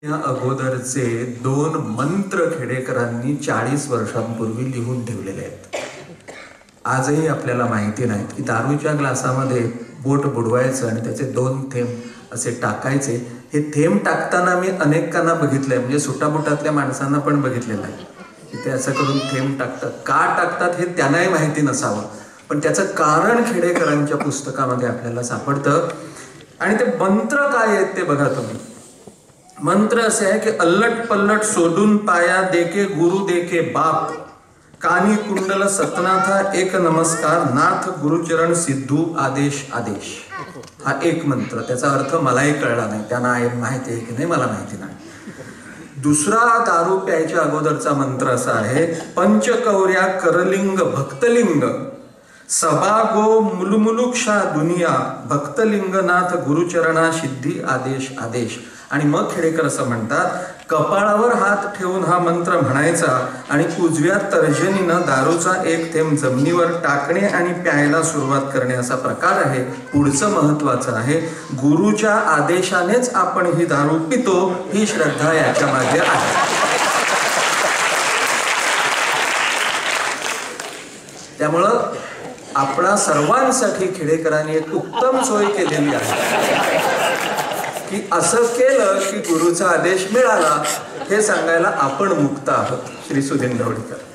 या अगोदरचे 2 मंत्र खेडेकरांनी 40 वर्षांपूर्वी लिहून ठेवलेले आहेत. आजही आपल्याला माहिती नाही की दारूच्या ग्लासामध्ये बोट बुडवायचं आणि त्याचे 2 थेंब असे टाकायचे. हे थेंब टाकताना मी अनेकांना बघितलंय, म्हणजे सुटाबुटातल्या माणसांना पण बघितलेलं आहे की ते असं करून थेंब टाकतात. का टाकतात हे त्यांनाही माहिती नसावं, पण त्याचं कारण खेडेकरांच्या पुस्तकामध्ये आपल्याला सापडतं. आणि ते मंत्र काय आहेत ते बघा तुम्ही. मंत्र असे आहे की अल्लट पल्लट सोडून पाया देके गुरु देके बाप, कानी कुंडल सतनाथा एक नमस्कार, नाथ गुरुचरण सिद्धू आदेश आदेश. हा एक मंत्र, त्याचा अर्थ मलाही कळला नाही, त्यांना माहिती आहे की नाही मला माहिती नाही. दुसरा दारू प्यायच्या अगोदरचा मंत्र असा आहे, पंचकौर्या करलिंग भक्तलिंग सबागो मुलमुलुक्षा दुनिया, भक्तलिंगनाथ गुरुचरणा सिद्धी आदेश आदेश. आणि मग खेडेकर असं म्हणतात, कपाळावर हात ठेवून हा मंत्र म्हणायचा आणि उजव्या तर्जनीनं दारूचा एक थेंब जमिनीवर टाकणे आणि प्यायला सुरुवात करणे असा प्रकार आहे. पुढचं महत्वाचं आहे, गुरुच्या आदेशानेच आपण ही दारू पितो, ही श्रद्धा याच्या मागे आहे. त्यामुळं आपणा सर्वांसाठी खेडेकरांनी एक उत्तम सोय केलेली आहे की असं केलं की गुरुचा आदेश मिळाला हे सांगायला आपण मुक्त आहोत. श्री सुधीन ढवळीकर.